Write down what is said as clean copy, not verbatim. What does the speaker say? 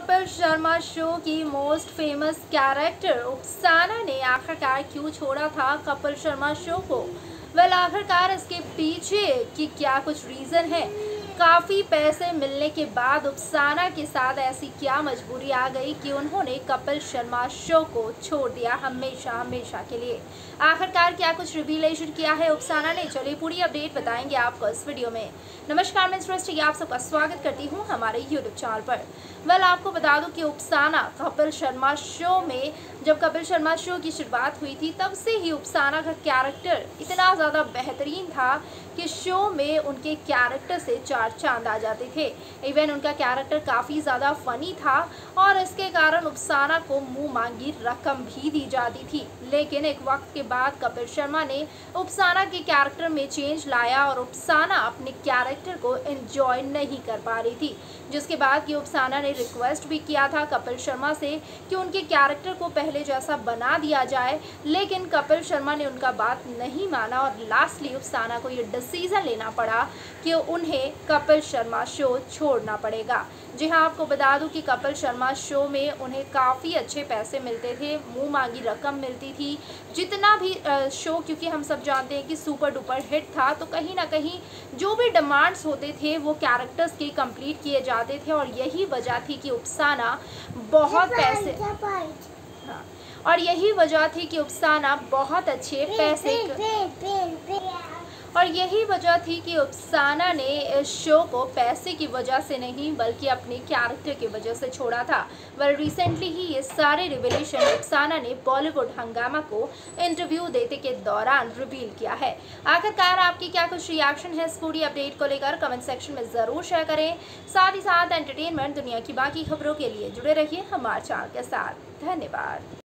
Kapil Sharma show की most famous character Upasana ने आखिरकार क्यों छोड़ा था कपिल शर्मा शो को। आखिरकार इसके पीछे की क्या कुछ रीजन है। काफी पैसे मिलने के बाद उपसाना के साथ ऐसी क्या मजबूरी आ गई कि उन्होंने कपिल शर्मा शो को छोड़ दिया हमेशा हमेशा के लिए। आखिरकार क्या कुछ रिवीलेशन किया है उपसाना ने, चलिए पूरी अपडेट बताएंगे आपको इस वीडियो में। नमस्कार, मैं सृष्टि आप सबका स्वागत करती हूँ हमारे यूट्यूब चैनल पर। आपको बता दूं कि उपसाना कपिल शर्मा शो में, जब कपिल शर्मा शो की शुरुआत हुई थी तब से ही उपसाना का कैरेक्टर इतना ज़्यादा बेहतरीन था कि शो में उनके कैरेक्टर से चार चांद आ जाते थे। इवन उनका कैरेक्टर काफ़ी ज़्यादा फनी था और इसके कारण उपसाना को मुंह मांगी रकम भी दी जाती थी। लेकिन एक वक्त के बाद कपिल शर्मा ने उपसाना के कैरेक्टर में चेंज लाया और उपसाना अपने कैरेक्टर को एंजॉय नहीं कर पा रही थी, जिसके बाद कि उपसाना ने रिक्वेस्ट भी किया था कपिल शर्मा से कि उनके कैरेक्टर को पहले जैसा बना दिया जाए, लेकिन कपिल शर्मा ने उनका बात नहीं माना और लास्टली उपसाना को ये डिसीजन लेना पड़ा कि उन्हें कपिल शर्मा शो छोड़ना पड़ेगा। जी हाँ, आपको बता दूं कि कपिल शर्मा शो में उन्हें काफ़ी अच्छे पैसे मिलते थे, मुंह मांगी रकम मिलती थी। जितना भी शो, क्योंकि हम सब जानते हैं कि सुपर डुपर हिट था, तो कहीं ना कहीं जो भी डिमांड्स होते थे वो कैरेक्टर्स के कंप्लीट किए जाते थे और यही वजह थी कि उपसाना बहुत पैसे हाँ, और यही वजह थी कि उपसाना बहुत अच्छे पैसे और यही वजह थी कि उपसाना ने इस शो को पैसे की वजह से नहीं बल्कि अपने कैरेक्टर की वजह से छोड़ा था। रिसेंटली ही ये सारे रिवीलेशन उपसाना ने बॉलीवुड हंगामा को इंटरव्यू देते के दौरान रिवील किया है। आखिरकार आपकी क्या कुछ रिएक्शन है इस पूरी अपडेट को लेकर, कमेंट सेक्शन में ज़रूर शेयर करें। साथ ही साथ एंटरटेनमेंट दुनिया की बाकी खबरों के लिए जुड़े रहिए हमारे चैनल के साथ। धन्यवाद।